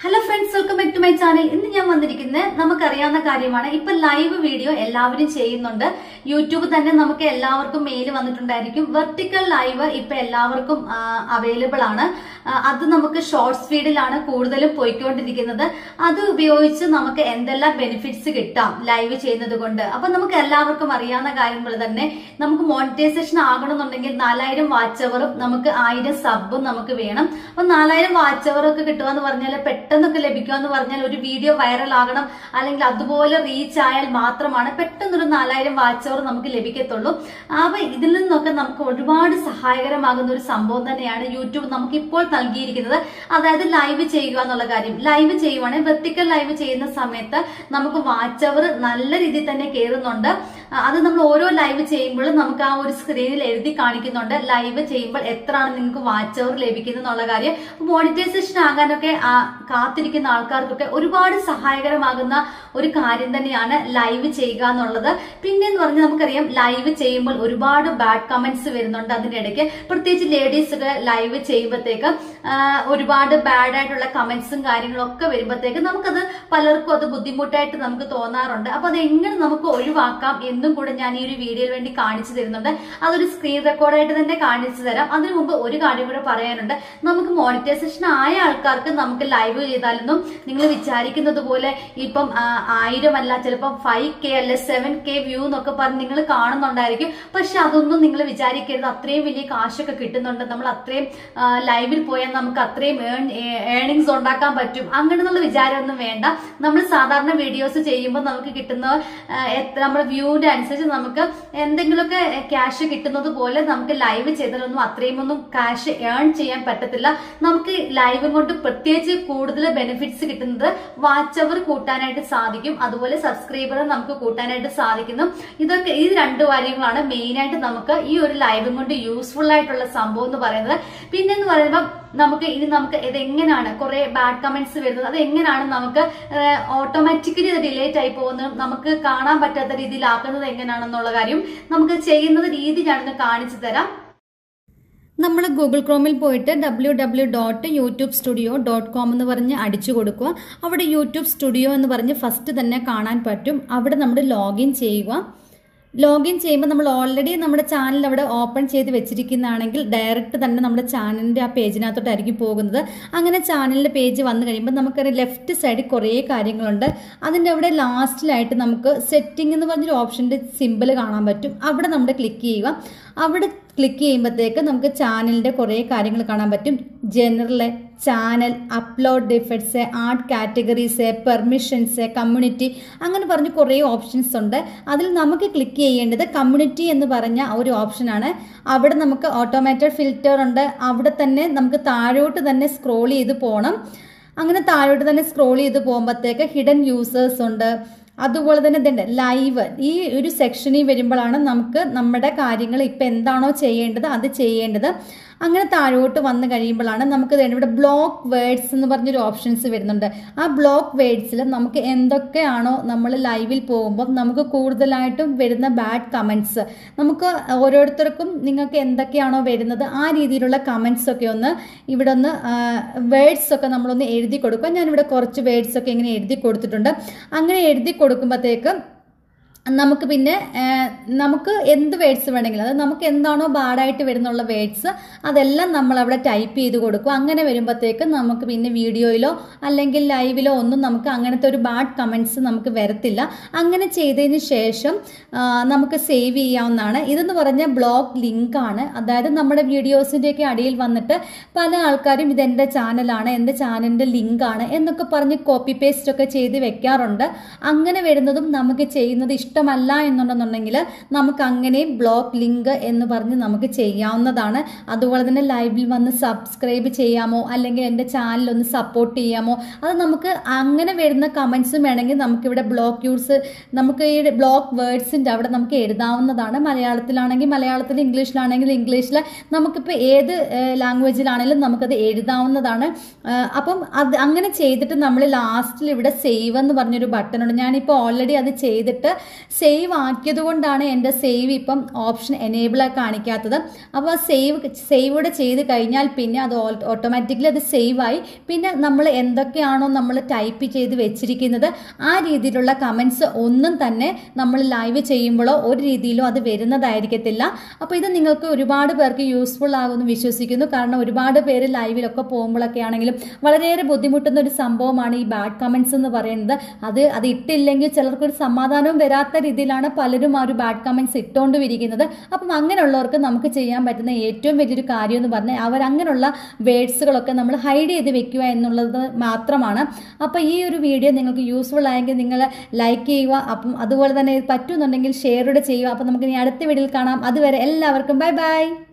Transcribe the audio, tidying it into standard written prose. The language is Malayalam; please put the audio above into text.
Hello friends, welcome back to my channel. ഇന്ന് ഞാൻ വന്നിരിക്കുന്നത് നമുക്കറിയാവുന്ന കാര്യമാണ്. ഇപ്പൊ ലൈവ് വീഡിയോ എല്ലാവരും ചെയ്യുന്നുണ്ട്. യൂട്യൂബ് തന്നെ നമുക്ക് എല്ലാവർക്കും മെയിൽ വന്നിട്ടുണ്ടായിരിക്കും. വെർട്ടിക്കൽ ലൈവ് ഇപ്പൊ എല്ലാവർക്കും അവൈലബിൾ ആണ്. അത് നമുക്ക് ഷോർട്സ് ഫീഡിലാണ് കൂടുതലും പോയിക്കൊണ്ടിരിക്കുന്നത്. അത് ഉപയോഗിച്ച് നമുക്ക് എന്തെല്ലാം ബെനിഫിറ്റ്സ് കിട്ടാം ലൈവ് ചെയ്യുന്നത് കൊണ്ട്. അപ്പൊ നമുക്ക് എല്ലാവർക്കും അറിയാവുന്ന കാര്യം പോലെ തന്നെ നമുക്ക് മോണിറ്റൈസേഷൻ ആകണമെന്നുണ്ടെങ്കിൽ 4000 വാച്ച് അവറും നമുക്ക് 1000 സബും നമുക്ക് വേണം. അപ്പൊ 4000 വാച്ച് അവർ ഒക്കെ കിട്ടുക എന്ന് പറഞ്ഞാൽ പെട്ടെന്നൊക്കെ ലഭിക്കുക എന്ന് പറഞ്ഞാൽ ഒരു വീഡിയോ വൈറൽ ആകണം, അല്ലെങ്കിൽ അതുപോലെ റീച്ച് ആയാൽ മാത്രമാണ് പെട്ടെന്നൊരു 4000 വാച്ച് അവർ നമുക്ക് ലഭിക്കത്തുള്ളൂ. അപ്പൊ ഇതിൽ നിന്നൊക്കെ നമുക്ക് ഒരുപാട് സഹായകരമാകുന്ന ഒരു സംഭവം തന്നെയാണ് യൂട്യൂബ് നമുക്ക് ഇപ്പോൾ നൽകിയിരിക്കുന്നത്. അതായത് ലൈവ് ചെയ്യുക എന്നുള്ള കാര്യം. ലൈവ് ചെയ്യുവാണെങ്കിൽ വെർട്ടിക്കൽ ലൈവ് ചെയ്യുന്ന സമയത്ത് നമുക്ക് വാച്ച് അവർ നല്ല രീതിയിൽ തന്നെ കയറുന്നുണ്ട്. അത് നമ്മൾ ഓരോ ലൈവ് ചെയ്യുമ്പോഴും നമുക്ക് ആ ഒരു സ്ക്രീനിൽ എഴുതി കാണിക്കുന്നുണ്ട് ലൈവ് ചെയ്യുമ്പോൾ എത്രയാണ് നിങ്ങൾക്ക് വാച്ച് അവർ ലഭിക്കുന്നത് എന്നുള്ള കാര്യം. മോണിറ്റൈസേഷൻ ആകാനൊക്കെ കാത്തിരിക്കുന്ന ആൾക്കാർക്കൊക്കെ ഒരുപാട് സഹായകരമാകുന്ന ഒരു കാര്യം തന്നെയാണ് ലൈവ് ചെയ്യുക എന്നുള്ളത്. പിന്നെന്ന് പറഞ്ഞാൽ നമുക്കറിയാം ലൈവ് ചെയ്യുമ്പോൾ ഒരുപാട് ബാഡ് കമന്റ്സ് വരുന്നുണ്ട്. അതിനിടയ്ക്ക് പ്രത്യേകിച്ച് ലേഡീസ് ഒക്കെ ലൈവ് ചെയ്യുമ്പോഴത്തേക്ക് ഒരുപാട് ബാഡ് ആയിട്ടുള്ള കമന്റ്സും കാര്യങ്ങളും ഒക്കെ വരുമ്പോഴത്തേക്ക് നമുക്കത് പലർക്കും അത് ബുദ്ധിമുട്ടായിട്ട് നമുക്ക് തോന്നാറുണ്ട്. അപ്പൊ അത് എങ്ങനെ നമുക്ക് ഒഴിവാക്കാം എന്നും കൂടെ ഞാൻ ഈ ഒരു വീഡിയോയിൽ വേണ്ടി കാണിച്ചു തരുന്നുണ്ട്. അതൊരു സ്ക്രീൻ റെക്കോർഡായിട്ട് തന്നെ കാണിച്ചു തരാം. അതിനു മുമ്പ് ഒരു കാര്യം കൂടെ പറയാനുണ്ട്. നമുക്ക് മോണിറ്റൈസേഷൻ ആയ ആൾക്കാർക്ക് നമുക്ക് ലൈവ് ചെയ്താലൊന്നും നിങ്ങൾ വിചാരിക്കുന്നത് പോലെ ഇപ്പം 1000 അല്ല, ചിലപ്പോൾ 5K അല്ല 7K വ്യൂ എന്നൊക്കെ പറഞ്ഞ് നിങ്ങൾ കാണുന്നുണ്ടായിരിക്കും. പക്ഷെ അതൊന്നും നിങ്ങൾ വിചാരിക്കരുത് അത്രയും വലിയ കാശൊക്കെ കിട്ടുന്നുണ്ട്, നമ്മൾ അത്രയും ലൈവിൽ പോയാൽ നമുക്ക് അത്രയും ഏർണിങ്സ് ഉണ്ടാക്കാൻ പറ്റും, അങ്ങനെയുള്ള വിചാരമൊന്നും വേണ്ട. നമ്മൾ സാധാരണ വീഡിയോസ് ചെയ്യുമ്പോൾ നമുക്ക് കിട്ടുന്ന നമ്മുടെ വ്യൂവിന്റെ അനുസരിച്ച് നമുക്ക് എന്തെങ്കിലുമൊക്കെ ക്യാഷ് കിട്ടുന്നത് പോലെ നമുക്ക് ലൈവ് ചെയ്താലൊന്നും അത്രയും ഒന്നും ക്യാഷ് ഏൺ ചെയ്യാൻ പറ്റത്തില്ല. നമുക്ക് ലൈവ് കൊണ്ട് പ്രത്യേകിച്ച് കൂടുതൽ ബെനിഫിറ്റ്സ് കിട്ടുന്നത് വാച്ച് അവർ കൂട്ടാനായിട്ട് സാധിക്കും, അതുപോലെ സബ്സ്ക്രൈബർ നമുക്ക് കൂട്ടാനായിട്ട് സാധിക്കുന്നു. ഇതൊക്കെ ഈ രണ്ട് കാര്യങ്ങളാണ് മെയിൻ ആയിട്ട് നമുക്ക് ഈ ഒരു ലൈവ് കൊണ്ട് യൂസ്ഫുൾ ആയിട്ടുള്ള സംഭവം എന്ന് പറയുന്നത്. പിന്നെന്ന് പറയുമ്പോൾ നമുക്ക് ഇതെങ്ങനെയാണ് കുറെ ബാഡ് കമന്റ്സ് വരുന്നത്, അത് എങ്ങനെയാണ് നമുക്ക് ഓട്ടോമാറ്റിക്കലി അത് ഡിലേറ്റ് ആയി പോകുന്നത്, നമുക്ക് കാണാൻ പറ്റാത്ത രീതിയിലാക്കുന്നത് എങ്ങനെയാണെന്നുള്ള കാര്യം നമുക്ക് ചെയ്യുന്നത് രീതി ഞാനൊന്ന് കാണിച്ചു തരാം. നമ്മൾ ഗൂഗിൾ ക്രോമിൽ പോയിട്ട് www.youtubestudio.com എന്ന് പറഞ്ഞ് അടിച്ചു കൊടുക്കുക. അവിടെ യൂട്യൂബ് സ്റ്റുഡിയോ എന്ന് പറഞ്ഞ് ഫസ്റ്റ് തന്നെ കാണാൻ പറ്റും. അവിടെ നമ്മൾ ലോഗിൻ ചെയ്യുക. ലോഗിൻ ചെയ്യുമ്പോൾ നമ്മൾ ഓൾറെഡി നമ്മുടെ ചാനൽ അവിടെ ഓപ്പൺ ചെയ്ത് വെച്ചിരിക്കുന്നതാണെങ്കിൽ ഡയറക്റ്റ് തന്നെ നമ്മുടെ ചാനലിൻ്റെ ആ പേജിനകത്തോട്ടായിരിക്കും പോകുന്നത്. അങ്ങനെ ചാനലിൻ്റെ പേജ് വന്നു കഴിയുമ്പോൾ നമുക്കൊരു ലെഫ്റ്റ് സൈഡിൽ കുറേ കാര്യങ്ങളുണ്ട്. അതിൻ്റെ അവിടെ ലാസ്റ്റിലായിട്ട് നമുക്ക് സെറ്റിംഗ് എന്ന് പറഞ്ഞൊരു ഓപ്ഷൻ്റെ സിമ്പിൾ കാണാൻ പറ്റും. അവിടെ നമ്മൾ ക്ലിക്ക് ചെയ്യുക. അവിടെ ക്ലിക്ക് ചെയ്യുമ്പോഴത്തേക്ക് നമുക്ക് ചാനലിൻ്റെ കുറേ കാര്യങ്ങൾ കാണാൻ പറ്റും. General, channel, upload defects, art categories, permissions, community, അങ്ങനെ പറഞ്ഞ് കുറേ ഓപ്ഷൻസ് ഉണ്ട്. അതിൽ നമുക്ക് ക്ലിക്ക് ചെയ്യേണ്ടത് കമ്മ്യൂണിറ്റി എന്ന് പറഞ്ഞ ഒരു ഓപ്ഷനാണ്. അവിടെ നമുക്ക് ഓട്ടോമാറ്റഡ് ഫിൽറ്റർ ഉണ്ട്. അവിടെ തന്നെ നമുക്ക് താഴോട്ട് തന്നെ സ്ക്രോൾ ചെയ്ത് പോകണം. അങ്ങനെ താഴോട്ട് തന്നെ സ്ക്രോൾ ചെയ്ത് പോകുമ്പോഴത്തേക്ക് ഹിഡൻ യൂസേഴ്സ് ഉണ്ട്. അതുപോലെ തന്നെ ഇതുണ്ട് ലൈവ്. ഈ ഒരു സെക്ഷനിൽ വരുമ്പോഴാണ് നമുക്ക് നമ്മുടെ കാര്യങ്ങൾ ഇപ്പം എന്താണോ ചെയ്യേണ്ടത് അത് ചെയ്യേണ്ടത്. അങ്ങനെ താഴോട്ട് വന്നു കഴിയുമ്പോഴാണ് നമുക്ക് ഇവിടെ ബ്ലോക്ക് വേർഡ്സ് എന്ന് പറഞ്ഞൊരു ഓപ്ഷൻസ് വരുന്നുണ്ട്. ആ ബ്ലോക്ക് വേർഡ്സിൽ നമുക്ക് എന്തൊക്കെയാണോ നമ്മൾ ലൈവിൽ പോകുമ്പോൾ നമുക്ക് കൂടുതലായിട്ടും വരുന്ന ബാഡ് കമൻറ്റ്സ്, നമുക്ക് ഓരോരുത്തർക്കും നിങ്ങൾക്ക് എന്തൊക്കെയാണോ വരുന്നത് ആ രീതിയിലുള്ള കമൻറ്റ്സ് ഒക്കെ ഒന്ന് ഇവിടെ ഒന്ന് വേർഡ്സ് ഒക്കെ നമ്മളൊന്ന് എഴുതി കൊടുക്കുക. ഞാനിവിടെ കുറച്ച് വേർഡ്സ് ഒക്കെ ഇങ്ങനെ എഴുതി കൊടുത്തിട്ടുണ്ട്. അങ്ങനെ എഴുതി കൊടുക്കുമ്പോഴത്തേക്ക് നമുക്ക് പിന്നെ നമുക്ക് എന്ത് വേർഡ്സ് വേണമെങ്കിലും, അത് നമുക്ക് എന്താണോ ബാഡായിട്ട് വരുന്നുള്ള വേർഡ്സ് അതെല്ലാം നമ്മൾ അവിടെ ടൈപ്പ് ചെയ്ത് കൊടുക്കും. അങ്ങനെ വരുമ്പോഴത്തേക്ക് നമുക്ക് പിന്നെ വീഡിയോയിലോ അല്ലെങ്കിൽ ലൈവിലോ ഒന്നും നമുക്ക് അങ്ങനത്തെ ഒരു ബാഡ് കമൻറ്റ്സ് നമുക്ക് വരത്തില്ല. അങ്ങനെ ചെയ്തതിന് ശേഷം നമുക്ക് സേവ് ചെയ്യാവുന്നതാണ്. ഇതെന്ന് പറഞ്ഞാൽ ബ്ലോഗ് ലിങ്കാണ്. അതായത് നമ്മുടെ വീഡിയോസിൻ്റെയൊക്കെ അടിയിൽ വന്നിട്ട് പല ആൾക്കാരും ഇതെൻ്റെ ചാനലാണ്, എൻ്റെ ചാനലിൻ്റെ ലിങ്കാണ് എന്നൊക്കെ പറഞ്ഞ് കോപ്പി പേസ്റ്റ് ഒക്കെ ചെയ്ത് വെക്കാറുണ്ട്. അങ്ങനെ വരുന്നതും നമുക്ക് ചെയ്യുന്നത് ഇഷ്ടമല്ല എന്നുണ്ടെന്നുണ്ടെങ്കിൽ നമുക്ക് അങ്ങനെ ബ്ലോക്ക് ലിങ്ക് എന്ന് പറഞ്ഞ് നമുക്ക് ചെയ്യാവുന്നതാണ്. അതുപോലെ തന്നെ ലൈവിൽ വന്ന് സബ്സ്ക്രൈബ് ചെയ്യാമോ അല്ലെങ്കിൽ എൻ്റെ ചാനൽ ഒന്ന് സപ്പോർട്ട് ചെയ്യാമോ, അത് നമുക്ക് അങ്ങനെ വരുന്ന കമൻറ്റ്സും വേണമെങ്കിൽ നമുക്കിവിടെ ബ്ലോക്ക് യൂസ് നമുക്ക് ഈ ബ്ലോക്ക് വേർഡ്സിൻ്റെ അവിടെ നമുക്ക് എഴുതാവുന്നതാണ്. മലയാളത്തിലാണെങ്കിൽ മലയാളത്തിൽ, ഇംഗ്ലീഷിലാണെങ്കിൽ ഇംഗ്ലീഷിൽ, നമുക്കിപ്പോൾ ഏത് ലാംഗ്വേജിലാണെങ്കിലും നമുക്കത് എഴുതാവുന്നതാണ്. അപ്പം അത് അങ്ങനെ ചെയ്തിട്ട് നമ്മൾ ലാസ്റ്റിൽ ഇവിടെ സേവ് എന്ന് പറഞ്ഞൊരു ബട്ടൺ ഉണ്ട്. ഞാനിപ്പോൾ ഓൾറെഡി അത് ചെയ്തിട്ട് സേവ് ആക്കിയത് കൊണ്ടാണ് എൻ്റെ സേവ് ഇപ്പം ഓപ്ഷൻ എനേബിൾ കാണിക്കാത്തത്. അപ്പോൾ ആ സേവൂടെ ചെയ്ത് കഴിഞ്ഞാൽ പിന്നെ അത് ഓട്ടോമാറ്റിക്കലി അത് സേവ് ആയി. പിന്നെ നമ്മൾ എന്തൊക്കെയാണോ നമ്മൾ ടൈപ്പ് ചെയ്ത് വെച്ചിരിക്കുന്നത് ആ രീതിയിലുള്ള കമൻസ് ഒന്നും തന്നെ നമ്മൾ ലൈവ് ചെയ്യുമ്പോഴോ ഒരു രീതിയിലും അത് വരുന്നതായിരിക്കത്തില്ല. അപ്പോൾ ഇത് നിങ്ങൾക്ക് ഒരുപാട് പേർക്ക് യൂസ്ഫുൾ ആകുമെന്ന് വിശ്വസിക്കുന്നു. കാരണം ഒരുപാട് പേര് ലൈവിലൊക്കെ പോകുമ്പോഴൊക്കെ ആണെങ്കിലും വളരെയേറെ ബുദ്ധിമുട്ടുന്ന ഒരു സംഭവമാണ് ഈ ബാഡ് കമൻസ് എന്ന് പറയുന്നത്. അത് ഇട്ടില്ലെങ്കിൽ ചിലർക്കൊരു സമാധാനവും വരാത്ത രീതിയിലാണ് പലരും ആ ഒരു ബാഡ് കമൻസ് ഇട്ടുകൊണ്ടിരിക്കുന്നത്. അപ്പം അങ്ങനെയുള്ളവർക്ക് നമുക്ക് ചെയ്യാൻ പറ്റുന്ന ഏറ്റവും വലിയൊരു കാര്യം എന്ന് പറഞ്ഞാൽ അങ്ങനെയുള്ള വേർഡ്സുകളൊക്കെ നമ്മൾ ഹൈഡ് ചെയ്ത് വെക്കുക എന്നുള്ളത് മാത്രമാണ്. അപ്പോൾ ഈ ഒരു വീഡിയോ നിങ്ങൾക്ക് യൂസ്ഫുൾ ആയെങ്കിൽ നിങ്ങൾ ലൈക്ക് ചെയ്യുക. അപ്പം അതുപോലെ തന്നെ പറ്റുന്നുണ്ടെങ്കിൽ ഷെയർ ചെയ്യുക. അപ്പം നമുക്ക് ഇനി അടുത്ത വീഡിയോയിൽ കാണാം. അതുവരെ എല്ലാവർക്കും ബൈ ബൈ.